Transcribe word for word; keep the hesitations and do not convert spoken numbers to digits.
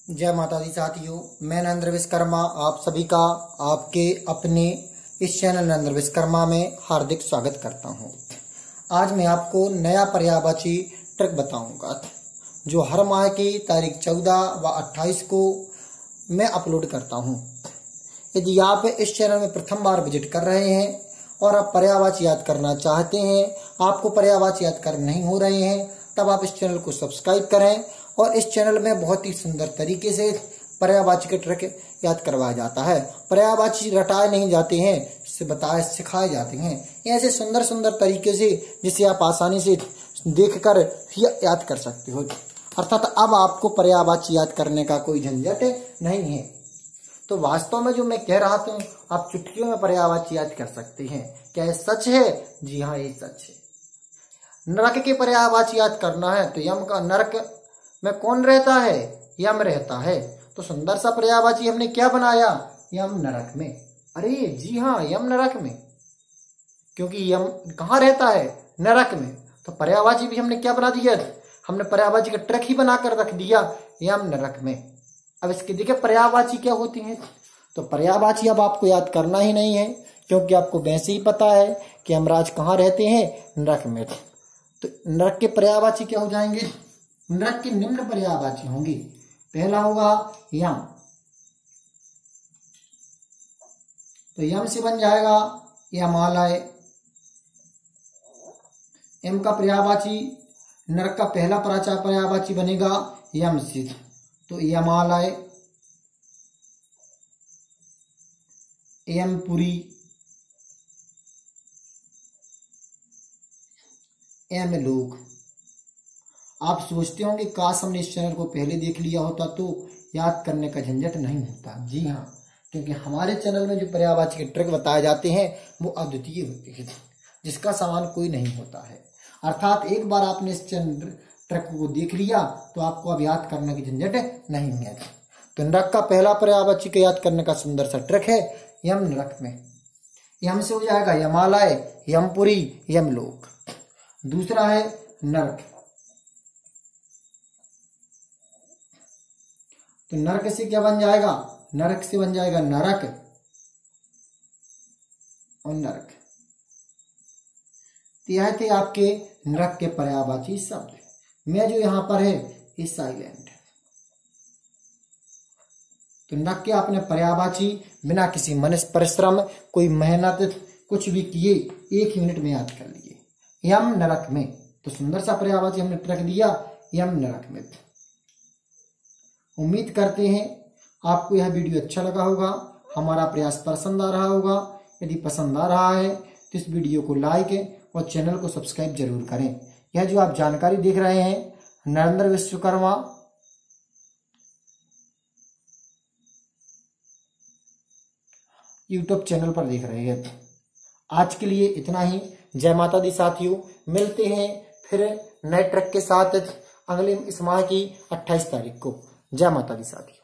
जय माता दी साथियों, मैं नरेंद्र विश्वकर्मा आप सभी का आपके अपने इस चैनल नरेंद्र विश्वकर्मा में हार्दिक स्वागत करता हूं। आज मैं आपको नया पर्यायवाची ट्रिक बताऊंगा जो हर माह की तारीख चौदह व अट्ठाईस को मैं अपलोड करता हूं। यदि आप इस चैनल में प्रथम बार विजिट कर रहे हैं और आप पर्यायवाची याद करना चाहते हैं, आपको पर्यायवाची याद कर नहीं हो रहे हैं, तब आप इस चैनल को सब्सक्राइब करें। और इस चैनल में बहुत ही सुंदर तरीके से पर्यायवाची के ट्रिक याद करवाया जाता है। पर्यायवाची रटाए नहीं जाते हैं, इससे बताए सिखाए जाते हैं ऐसे सुंदर सुंदर तरीके से जिसे आप आसानी से देखकर याद कर सकते हो। अर्थात अब आपको पर्यायवाची याद करने का कोई झंझट नहीं है। तो वास्तव में जो मैं कह रहा था, आप चुटकियों में पर्यायवाची याद कर सकते हैं। क्या ये सच है? जी हाँ, ये सच है। नरक के पर्यायवाची याद करना है तो यम का नरक में कौन रहता है? यम रहता है। तो सुंदर सा पर्यायवाची हमने क्या बनाया? यम नरक में। अरे जी हाँ, यम नरक में, क्योंकि यम कहाँ रहता है? नरक में। तो पर्यायवाची भी हमने क्या बना दिया? हमने पर्यायवाची का ट्रिक ही बनाकर रख दिया, यम नरक में। अब इसके देखिए पर्यायवाची क्या होती है। तो पर्यायवाची अब आपको याद करना ही नहीं है, क्योंकि आपको वैसे ही पता है कि यमराज कहाँ रहते हैं? नरक में। तो नरक के पर्यायवाची क्या हो जाएंगे? नरक के निम्न पर्यायवाची होंगे। पहला होगा यम, तो यम से बन जाएगा यमालय। यम का पर्यायवाची, नरक का पहला प्राचार पर्यायवाची बनेगा यम से, तो यमालय, यमपुरी, यमलोक। आप सोचते होंगे काश हमने इस चैनल को पहले देख लिया होता तो याद करने का झंझट नहीं होता। जी हाँ, क्योंकि हमारे चैनल में जो पर्यायवाची के ट्रिक बताए जाते हैं वो अद्वितीय होते हैं, जिसका समान कोई नहीं होता है। अर्थात एक बार आपने इस चैनल ट्रिक को देख लिया तो आपको अब याद करने की झंझट नहीं है। तो नरक का पहला पर्यायवाची को याद करने का सुंदर सा ट्रिक है यम नरक में। यम से हो जाएगा यमालय, यमपुरी, यमलोक। दूसरा है नरक, तो नरक से क्या बन जाएगा? नरक से बन जाएगा नरक और नरक। तो यह थे आपके नरक के पर्यायवाची शब्द। मैं जो यहां पर है ये साइलेंट। तो नरक के आपने पर्यायवाची बिना किसी मनुष्य परिश्रम, कोई मेहनत, कुछ भी किए एक ही मिनट में याद कर लिए, यम नरक में। तो सुंदर सा पर्यायवाची हमने ट्रिक दिया यम नरक में। उम्मीद करते हैं आपको यह वीडियो अच्छा लगा होगा, हमारा प्रयास पसंद आ रहा होगा। यदि पसंद आ रहा है तो इस वीडियो को लाइक और चैनल को सब्सक्राइब जरूर करें। यह जो आप जानकारी देख रहे हैं नरेंद्र विश्वकर्मा यूट्यूब चैनल पर देख रहे हैं। आज के लिए इतना ही। जय माता दी साथियों, मिलते हैं फिर नए ट्रिक के साथ अगले इस माह की अट्ठाईस तारीख को। जय माता दी साथियों।